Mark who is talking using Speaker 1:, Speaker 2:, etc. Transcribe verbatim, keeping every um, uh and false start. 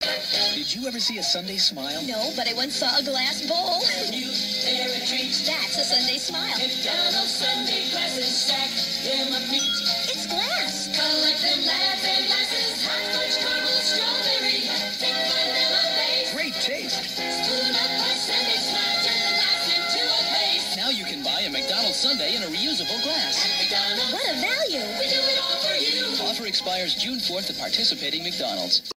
Speaker 1: Did you ever see a SUNDAE smile?
Speaker 2: No, but I once saw a glass bowl.
Speaker 3: New, they're a treat.
Speaker 2: That's a SUNDAE smile.
Speaker 3: McDonald's SUNDAE glasses, stack them up neat.
Speaker 2: It's glass.
Speaker 3: Collect them, laugh and glasses. Hot fudge, caramel, strawberry. Thick vanilla base.
Speaker 1: Great taste.
Speaker 3: Spoon up a SUNDAE smile. Turn the glass into a paste.
Speaker 1: Now you can buy a McDonald's SUNDAE in a reusable glass.
Speaker 3: At McDonald's,
Speaker 2: What a value.
Speaker 3: we do it all for you.
Speaker 1: Offer expires June fourth at participating McDonald's.